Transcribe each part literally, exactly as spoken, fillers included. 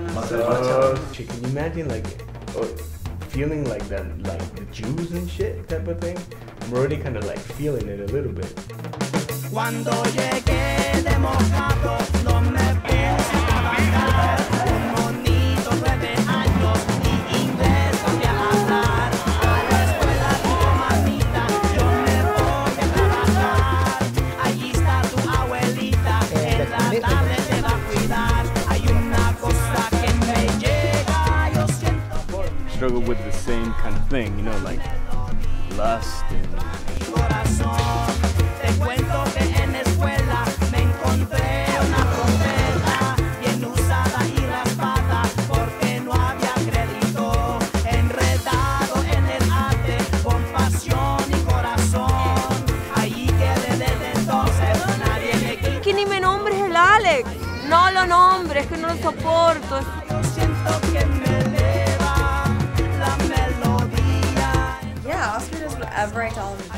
Uh, can you imagine like uh, feeling like that, like the Jews and shit type of thing? I'm already kind of like feeling it a little bit. Cuando llegué de mojado, no me pensé trabajar. Un monito, nueve años y inglés voy a hablar. A la escuela dijo mamita, yo me voy a trabajar. Allí está tu abuelita, en la tarde te va a cuidar. Hay una cosa que me llega, yo siento. Struggle with the same kind of thing, you know, like lust and. Te cuento que en escuela me encontré una profeta bien usada y raspada porque no había crédito, enredado en el arte con pasión y corazón. Ahí quedé desde entonces, nadie me quita. Que ni me nombres el Alex, no lo nombres, que no lo soporto. Yo siento que me eleva la melodía. Yeah, Oscar does whatever I tell him to do.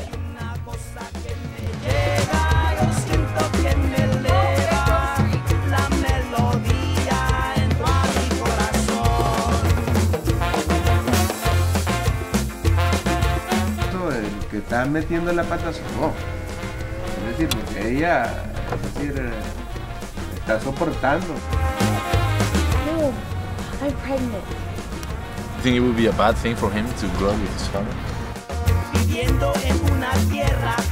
El que está metiendo la pata sos vos. Es decir, porque ella, es decir, está soportando. No, I'm pregnant. You think it would be a bad thing for him to grow up with his father? Viviendo en una tierra